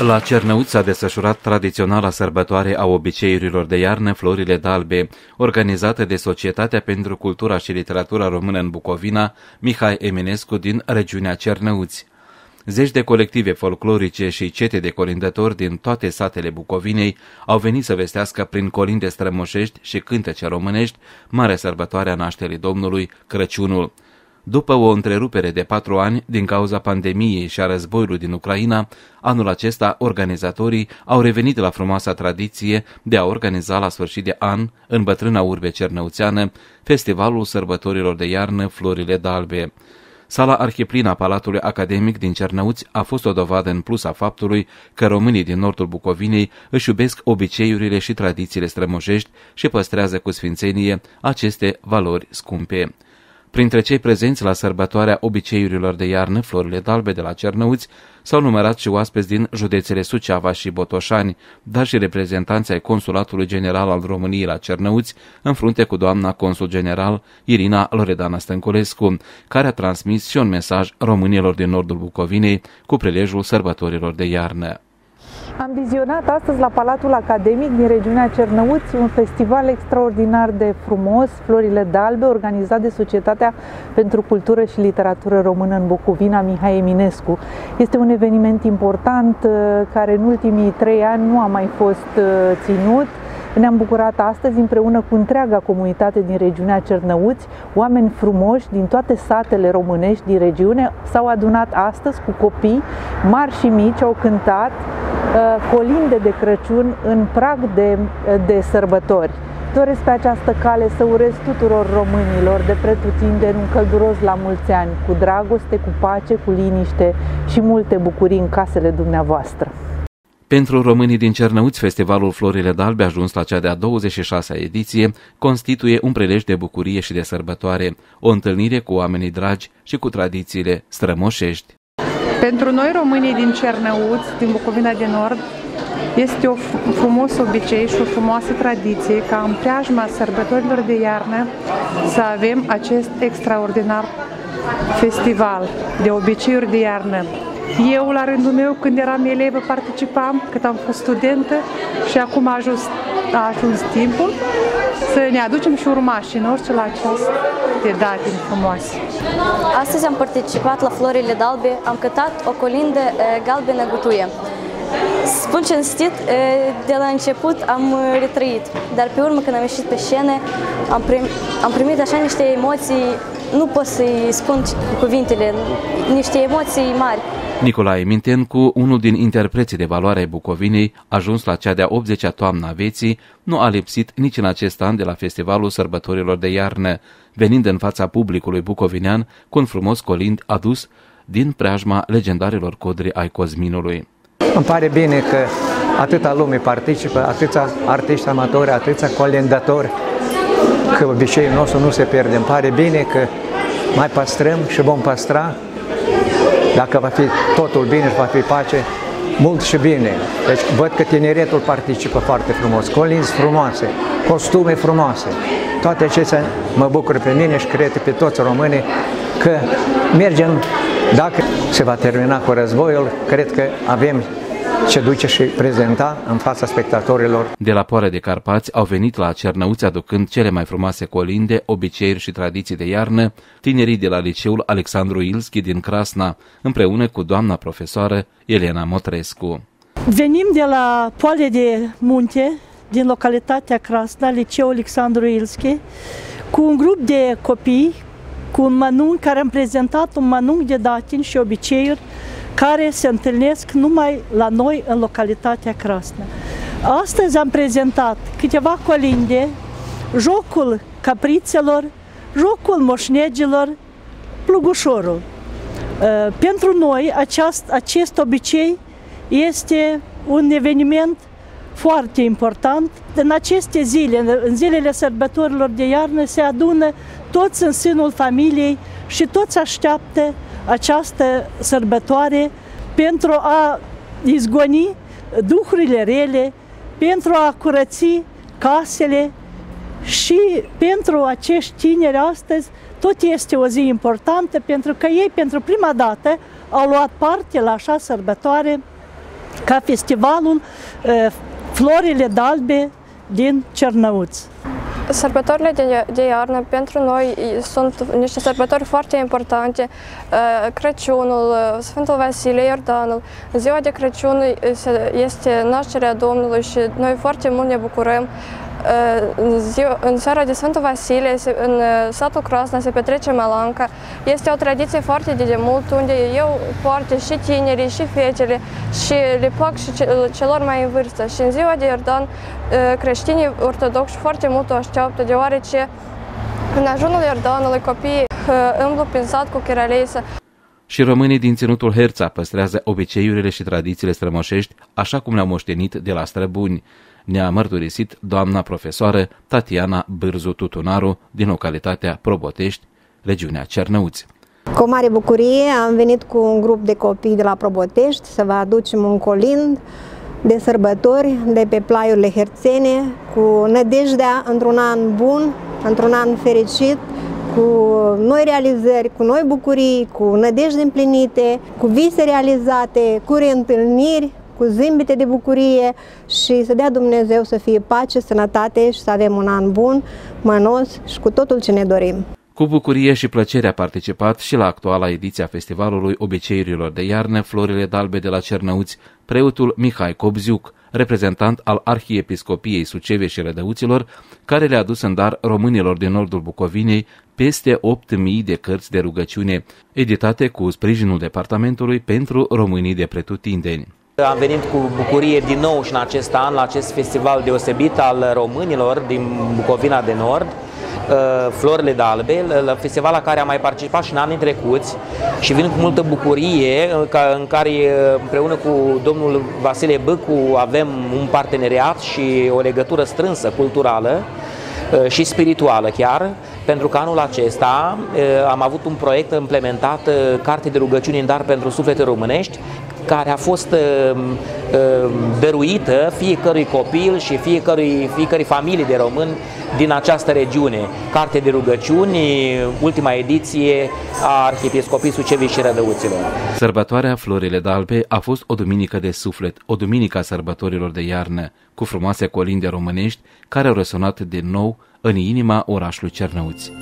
La Cernăuți s-a desfășurat tradiționala sărbătoare a obiceiurilor de iarnă, Florile d'Albe, organizată de Societatea pentru Cultura și Literatura Română în Bucovina, Mihai Eminescu din regiunea Cernăuți. Zeci de colective folclorice și cete de colindători din toate satele Bucovinei au venit să vestească prin colinde strămoșești și cântece românești marea sărbătoare a nașterii Domnului, Crăciunul. După o întrerupere de 4 ani din cauza pandemiei și a războiului din Ucraina, anul acesta organizatorii au revenit la frumoasa tradiție de a organiza la sfârșit de an, în bătrâna urbe cernăuțeană, Festivalul Sărbătorilor de Iarnă Florile d'Albe. Sala Arhiplină a Palatului Academic din Cernăuți a fost o dovadă în plus a faptului că românii din nordul Bucovinei își iubesc obiceiurile și tradițiile strămoșești și păstrează cu sfințenie aceste valori scumpe. Printre cei prezenți la sărbătoarea obiceiurilor de iarnă, Florile d'Albe de la Cernăuți, s-au numărat și oaspeți din județele Suceava și Botoșani, dar și reprezentanții ai Consulatului General al României la Cernăuți, în frunte cu doamna consul general Irina Loredana Stănculescu, care a transmis și un mesaj românilor din nordul Bucovinei cu prilejul sărbătorilor de iarnă. Am vizionat astăzi la Palatul Academic din regiunea Cernăuți un festival extraordinar de frumos, Florile d'Albe, organizat de Societatea pentru Cultură și Literatură Română în Bucovina, Mihai Eminescu. Este un eveniment important care în ultimii 3 ani nu a mai fost ținut. Ne-am bucurat astăzi împreună cu întreaga comunitate din regiunea Cernăuți. Oameni frumoși din toate satele românești din regiune s-au adunat astăzi cu copii mari și mici, au cântat colinde de Crăciun în prag de sărbători. Doresc pe această cale să urez tuturor românilor de pretutindeni un călduros la mulți ani, cu dragoste, cu pace, cu liniște și multe bucurii în casele dumneavoastră. Pentru românii din Cernăuți, Festivalul Florile d'Albe, ajuns la cea de-a 26-a ediție, constituie un prilej de bucurie și de sărbătoare, o întâlnire cu oamenii dragi și cu tradițiile strămoșești. Pentru noi, românii din Cernăuți, din Bucovina de Nord, este un frumos obicei și o frumoasă tradiție ca în preajma sărbătorilor de iarnă să avem acest extraordinar festival de obiceiuri de iarnă. Eu, la rândul meu, când eram elevă, participam, cât am fost studentă și acum a ajuns timpul să ne aducem și urmașii noștri la aceste date frumoase. Astăzi am participat la Florile d'Albe, am cântat o colindă galbenă gutuie. Spun cinstit, de la început am retrăit, dar pe urmă când am ieșit pe scenă am primit așa niște emoții, nu pot să-i spun cu cuvintele, niște emoții mari. Nicolae Mintencu, unul din interpreții de valoare ai Bucovinei, ajuns la cea de-a 80-a toamnă a vieții, nu a lipsit nici în acest an de la Festivalul Sărbătorilor de Iarnă, venind în fața publicului bucovinean cu un frumos colind adus din preajma legendarilor codri ai Cosminului. Îmi pare bine că atâta lume participă, atâția artiști amatori, atâția colindatori, că obiceiul nostru nu se pierde. Îmi pare bine că mai păstrăm și vom păstra. Dacă va fi totul bine și va fi pace, mult și bine. Deci văd că tineretul participă foarte frumos, colinzi frumoase, costume frumoase. Toate acestea mă bucură pe mine și cred pe toți românii că mergem, dacă se va termina cu războiul, cred că avem ce duce și prezenta în fața spectatorilor. De la Poară de Carpați au venit la Cernăuți aducând cele mai frumoase colinde, obiceiuri și tradiții de iarnă, tinerii de la Liceul Alexandru Ilski din Crasna, împreună cu doamna profesoară Elena Motrescu. Venim de la Poale de Munte, din localitatea Crasna, Liceul Alexandru Ilski, cu un grup de copii, cu un mănunchi, care am prezentat un mănunchi de datini și obiceiuri care se întâlnesc numai la noi în localitatea Crasna. Astăzi am prezentat câteva colinde, jocul caprițelor, jocul moșnegilor, plugușorul. Pentru noi acest obicei este un eveniment foarte important. În aceste zile, în zilele sărbătorilor de iarnă, se adună toți în sânul familiei și toți așteaptă această sărbătoare pentru a izgoni duhurile rele, pentru a curăți casele și pentru acești tineri astăzi tot este o zi importantă pentru că ei pentru prima dată au luat parte la așa sărbătoare ca festivalul Florile Dalbe din Cernăuți. Sărbătorile de iarnă pentru noi sunt niște sărbători foarte importante. Crăciunul, Sfântul Vasile, Iordanul. Ziua de Crăciun este nașterea Domnului și noi foarte mult ne bucurăm. În seara de Sfântul Vasile, în satul Crasna, se petrece Malanca. Este o tradiție foarte de demult, unde eu poartă și tinerii, și fetele, și le plac și celor mai în vârstă. Și în ziua de Iordan, creștinii ortodoxi foarte mult o așteaptă, deoarece în ajunul Iordanului copiii îmblu prin sat cu chiraleisă. Și românii din Ținutul Herța păstrează obiceiurile și tradițiile strămoșești, așa cum le-au moștenit de la străbuni. Ne-a mărturisit doamna profesoară Tatiana Bârzu Tutunaru din localitatea Probotești, regiunea Cernăuți. Cu mare bucurie am venit cu un grup de copii de la Probotești să vă aducem un colind de sărbători de pe plaiurile herțene, cu nădejdea într-un an bun, într-un an fericit, cu noi realizări, cu noi bucurii, cu nădejde împlinite, cu vise realizate, cu reîntâlniri, cu zâmbete de bucurie și să dea Dumnezeu să fie pace, sănătate și să avem un an bun, mănos și cu totul ce ne dorim. Cu bucurie și plăcere a participat și la actuala ediție a Festivalului Obiceiurilor de Iarnă, Florile Dalbe de la Cernăuți, preotul Mihai Cobziuc, reprezentant al Arhiepiscopiei Suceviei și Rădăuților, care le-a adus în dar românilor din nordul Bucovinei peste 8.000 de cărți de rugăciune, editate cu sprijinul Departamentului pentru Românii de Pretutindeni. Am venit cu bucurie din nou și în acest an la acest festival deosebit al românilor din Bucovina de Nord, Florile Dalbe, la festival la care am mai participat și în anii trecuți și vin cu multă bucurie în care împreună cu domnul Vasile Băcu avem un parteneriat și o legătură strânsă culturală și spirituală chiar, pentru că anul acesta am avut un proiect implementat, Carte de rugăciuni în dar pentru suflete românești, care a fost dăruită fiecărui copil și fiecărui familie de români din această regiune. Carte de rugăciuni, ultima ediție a Arhiepiscopiei Suceviei și Rădăuților. Sărbătoarea Florile Dalbe a fost o duminică de suflet, o duminică a sărbătorilor de iarnă, cu frumoase colinde românești care au răsunat din nou în inima orașului Cernăuți.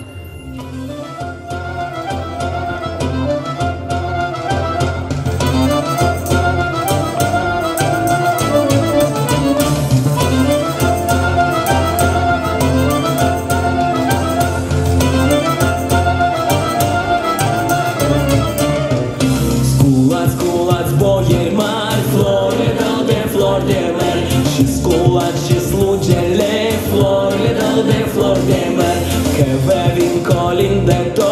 Că vă vin colindători